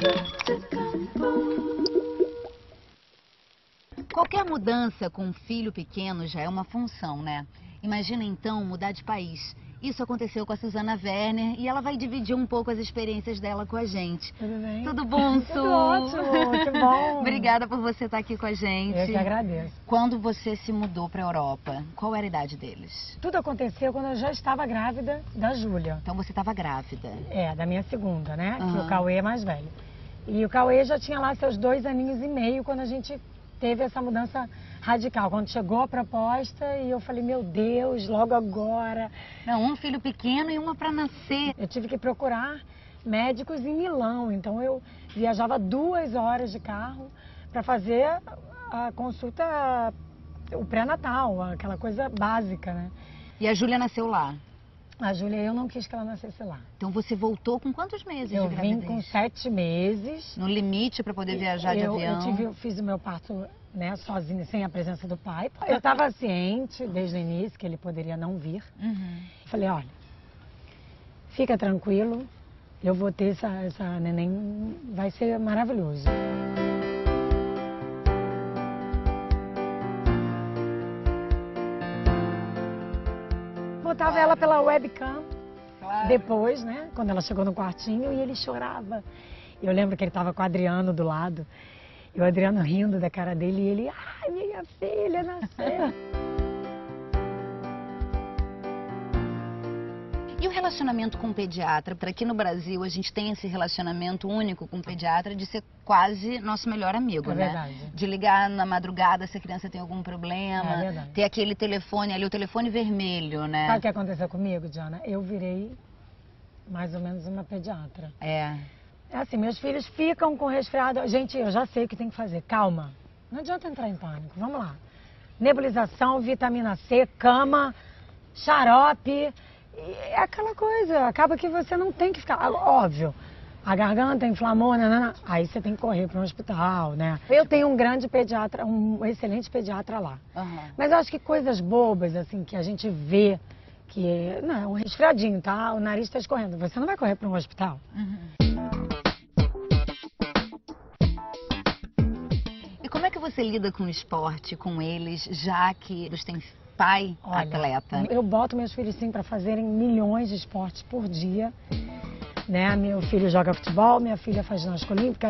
Qualquer mudança com um filho pequeno já é uma função, né? Imagina então mudar de país. Isso aconteceu com a Susana Werner e ela vai dividir um pouco as experiências dela com a gente. Tudo bem? Tudo bom, Su? Tudo ótimo, que bom. Obrigada por você estar aqui com a gente. Eu que agradeço. Quando você se mudou para a Europa, qual era a idade deles? Tudo aconteceu quando eu já estava grávida da Júlia. Então você estava grávida? É, da minha segunda, né? Uhum. Que o Cauê é mais velho. E o Cauê já tinha lá seus 2 aninhos e meio quando a gente teve essa mudança radical. Quando chegou a proposta e eu falei, meu Deus, logo agora. Não, um filho pequeno e uma para nascer. Eu tive que procurar médicos em Milão, então eu viajava 2 horas de carro para fazer a consulta, o pré-natal, aquela coisa básica, né? E a Júlia nasceu lá? A Júlia, eu não quis que ela nascesse lá. Então você voltou com quantos meses Eu de gravidez? vim com 7 meses. No limite para poder viajar de avião? Eu fiz o meu parto, né, sozinha, sem a presença do pai. Eu estava ciente desde o início que ele poderia não vir. Uhum. Falei, olha, fica tranquilo, eu vou ter essa neném, vai ser maravilhoso. Botava ela pela webcam, Claro. depois, né, quando ela chegou no quartinho e ele chorava. Eu lembro que ele estava com o Adriano do lado, e o Adriano rindo da cara dele, e ele, ai, minha filha nasceu. E o relacionamento com o pediatra? Porque aqui no Brasil a gente tem esse relacionamento único com o pediatra de ser quase nosso melhor amigo, É né? verdade. De ligar na madrugada se a criança tem algum problema. É verdade. Ter aquele telefone ali, o telefone vermelho, né? Sabe o que aconteceu comigo, Diana? Eu virei mais ou menos uma pediatra. É. É assim, meus filhos ficam com resfriado. Gente, eu já sei o que tem que fazer. Calma. Não adianta entrar em pânico. Vamos lá. Nebulização, vitamina C, cama, xarope. É aquela coisa. Acaba que você não tem que ficar... Óbvio, a garganta inflamou, né? Aí você tem que correr para um hospital, né? Eu tenho um grande pediatra, um excelente pediatra lá. Uhum. Mas eu acho que coisas bobas, assim, que a gente vê, que não, é um resfriadinho, tá? O nariz está escorrendo. Você não vai correr para um hospital. Uhum. E como é que você lida com o esporte, com eles, já que eles têm pai atleta? Eu boto meus filhos, sim, para fazerem milhões de esportes por dia. Né? Meu filho joga futebol, minha filha faz ginástica olímpica.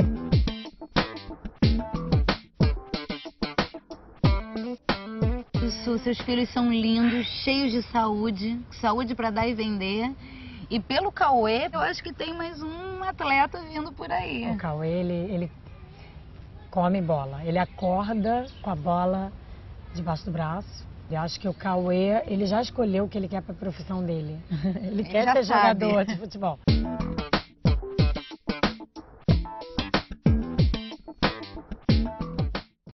Su, seus filhos são lindos, cheios de saúde, saúde para dar e vender. E pelo Cauê, eu acho que tem mais um atleta vindo por aí. O Cauê, ele come bola. Ele acorda com a bola debaixo do braço. Eu acho que o Cauê, ele já escolheu o que ele quer para a profissão dele. Ele quer já ser sabe. jogador de futebol.